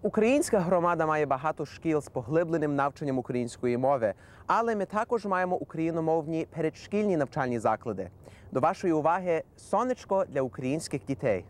Українська громада має багато шкіл з поглибленим навчанням української мови, але ми також маємо україномовні передшкільні навчальні заклади. До вашої уваги «Сонечко для українських дітей».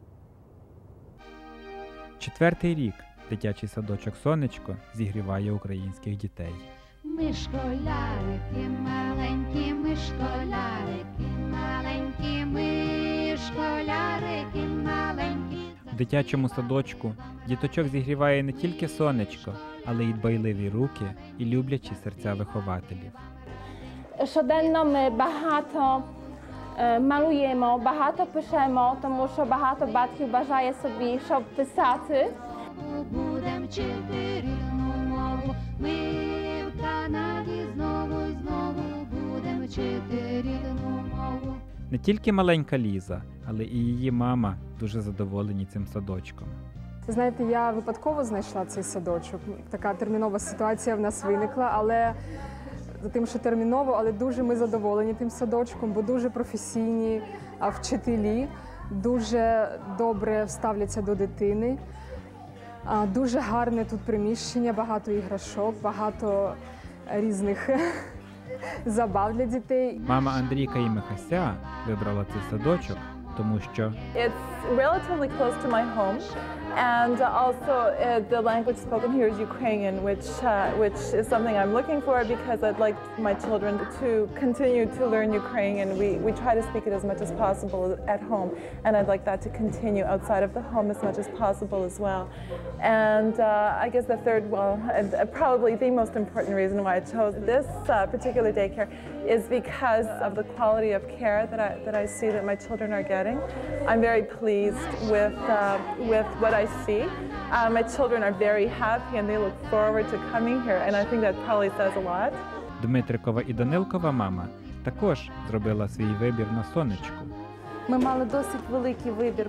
Четвертий рік дитячий садочок «Сонечко» зігріває українських дітей. Ми школярики маленькі, ми школярики маленькі, ми школярики маленькі. В дитячому садочку діточок зігріває не тільки сонечко, але й дбайливі руки і люблячі серця вихователів. Щоденно ми багато малюємо, багато пишемо, тому що багато батьків бажає собі, щоб писати. Будем вчити рідну мову, ми в Канаді знову і знову будем вчити рідну мову. Не тільки маленька Ліза, але і її мама дуже задоволені цим садочком. Знаєте, я випадково знайшла цей садочок. Така термінова ситуація в нас виникла, але за тим, що терміново, але дуже ми задоволені тим садочком, бо дуже професійні вчителі, дуже добре ставляться до дитини. Дуже гарне тут приміщення, багато іграшок, багато різних забав для дітей. Мама Андрійка і Михася вибрала цей садочок, тому що It's relatively close to my home, and also the language spoken here is Ukrainian, which is something I'm looking for because I'd like my children to continue to learn Ukrainian. We try to speak it as much as possible at home, and I'd like that to continue outside of the home as much as possible as well. And I guess the third, probably the most important reason why I chose this particular daycare is because of the quality of care that I see that my children are getting. I'm very pleased with what I see. My children are very happy and they look forward to coming here, and I think that probably says a lot. Дмитрикова і Данилкова мама також зробила свій вибір на сонечку. Ми мали досить великий вибір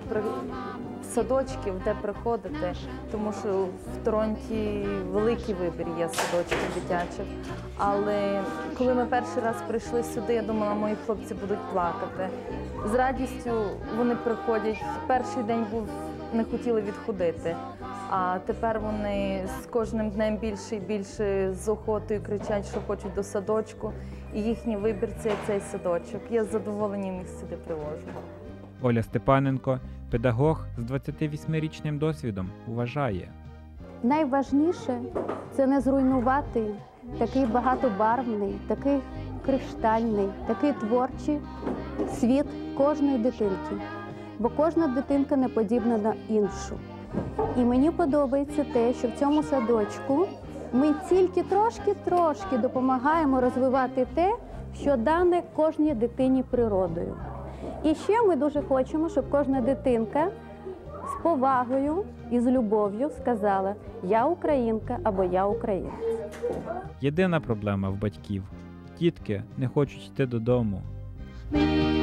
садочків, де приходити, тому що в Торонті великий вибір є садочків дитячих. Але коли ми перший раз прийшли сюди, я думала, мої хлопці будуть плакати. З радістю вони приходять. Перший день був, не хотіли відходити, а тепер вони з кожним днем більше і більше з охотою кричать, що хочуть до садочку. І їхній вибір – це цей садочок. Я з задоволенням їх сюди привожу. Оля Степаненко, педагог з 28-річним досвідом, вважає: найважніше – це не зруйнувати такий багатобарвний, такий криштальний, такий творчий світ кожної дитинки. Бо кожна дитинка не подібна на іншу. І мені подобається те, що в цьому садочку ми тільки трошки допомагаємо розвивати те, що дане кожній дитині природою. І ще ми дуже хочемо, щоб кожна дитинка з повагою і з любов'ю сказала «Я українка» або «Я українець». Єдина проблема в батьків – дітки не хочуть йти додому. Ми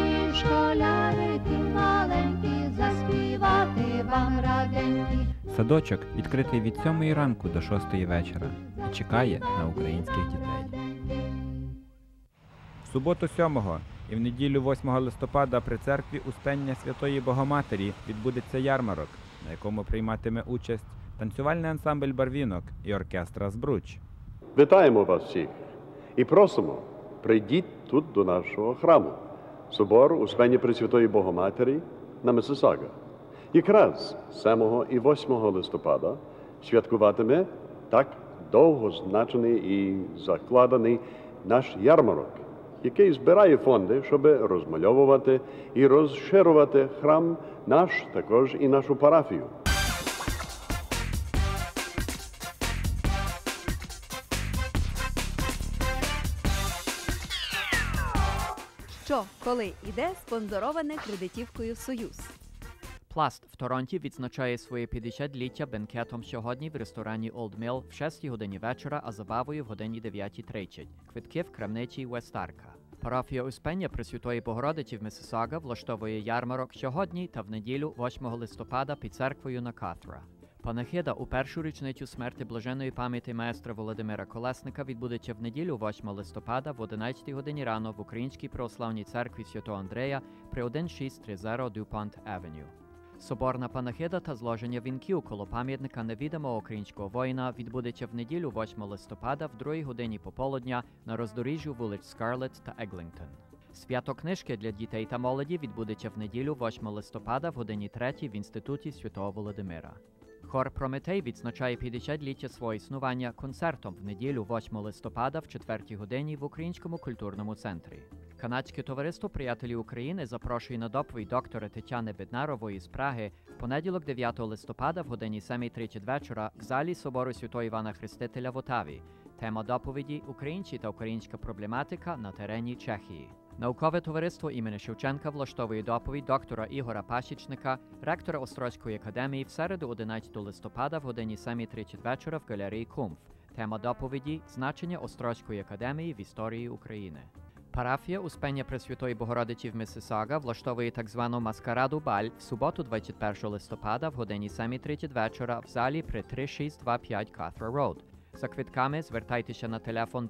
школярики маленькі, заспівати вам раденькі. Садочок відкритий від 7 ранку до 6 вечора і чекає на українських дітей. В суботу 7-го і в неділю 8 листопада при церкві Успення Святої Богоматері відбудеться ярмарок, на якому прийматиме участь танцювальний ансамбль «Барвінок» і оркестра «Збруч». Вітаємо вас всіх і просимо, прийдіть тут до нашого храму, собор Успення Пресвятої Богоматері на Миссисага. Якраз 7 і 8 листопада святкуватиме так довго значений і закладений наш ярмарок, який збирає фонди, щоб розмальовувати і розширювати храм наш, також і нашу парафію. Що, коли іде, спонсороване кредитівкою «Союз». Пласт в Торонті відзначає своє 50-ліття бенкетом сьогодні в ресторані Old Mill в 6 годині вечора, а забавою в годині 9:30. Квитки в крамниці Вестарка. Парафія Успення Пресвятої Богородиці в Миссисага влаштовує ярмарок сьогодні та в неділю 8 листопада під церквою на Катра. Панахида у першу річницю смерти блаженної пам'яті маестра Володимира Колесника відбудеться в неділю 8 листопада в 11 годині рано в Українській православній церкві Святого Андрея при 1630 Дюпонт Авеню. Соборна панахида та зложення вінків коло пам'ятника невідомого українського воїна відбудеться в неділю 8 листопада в 2 годині пополудня на роздоріжжю вулиць Скарлетт та Еглінгтон. Свято книжки для дітей та молоді відбудеться в неділю 8 листопада в годині 3 в Інституті Святого Володимира. Хор «Прометей» відзначає 50-ліття свого існування концертом в неділю 8 листопада в 4 годині в Українському культурному центрі. Канадське товариство «Приятелі України» запрошує на доповідь доктора Тетяни Беднарової з Праги в понеділок 9 листопада в годині 7:30 вечора в залі Собору Святого Івана Хрестителя в Отаві. Тема доповіді – «Українці та українська проблематика на терені Чехії». Наукове товариство імені Шевченка влаштовує доповідь доктора Ігора Пасічника, ректора Острозької академії в середу 11 листопада в годині 7:30 вечора в галереї Кумф. Тема доповіді – «Значення Острозької академії в історії України». Парафія Успення Пресвятої Богородиці в Миссисага влаштовує так звану маскараду Баль в суботу 21 листопада в годині 7:30 вечора в залі при 3625 Кафра Роуд. За квитками звертайтеся на телефон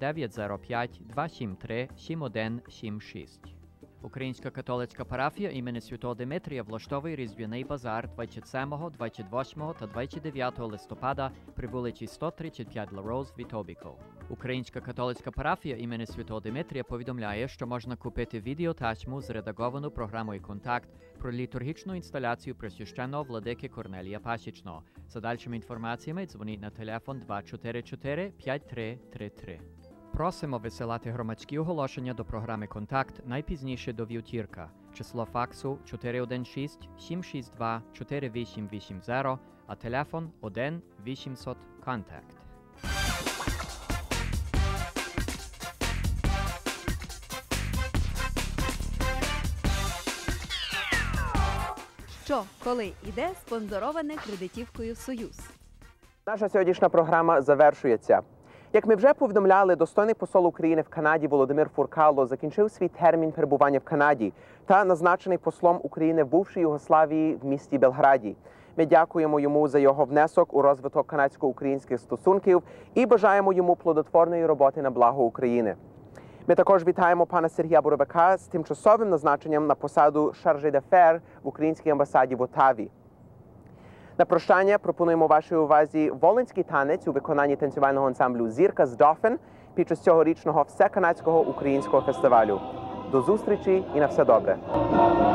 905-273-7176. Українська католицька парафія імені Святого Димитрія влаштовує різдвяний базар 27, 28 та 29 листопада при вулиці 135 La Rose в Вітобіков. Українська католицька парафія імені Святого Димитрія повідомляє, що можна купити відеотачму з редаговану програмою «Контакт» про літургічну інсталяцію Пресвященного владики Корнелія Пасічного. За дальшими інформаціями дзвоніть на телефон 244-5333. Просимо висилати громадські оголошення до програми «Контакт» найпізніше до вівторка. Число факсу 416-762-4880, а телефон 1-800-КОНТАКТ. Що, коли, іде спонсороване кредитівкою «Союз». Наша сьогоднішня програма завершується. Як ми вже повідомляли, достойний посол України в Канаді Володимир Фуркало закінчив свій термін перебування в Канаді та назначений послом України в бувшій Югославії в місті Белграді. Ми дякуємо йому за його внесок у розвиток канадсько-українських стосунків і бажаємо йому плодотворної роботи на благо України. Ми також вітаємо пана Сергія Боровика з тимчасовим назначенням на посаду шарже д'афер в українській амбасаді в Отаві. На прощання пропонуємо вашій увазі волинський танець у виконанні танцювального ансамблю «Зірка з Дофен» під час цьогорічного всеканадського українського фестивалю. До зустрічі і на все добре!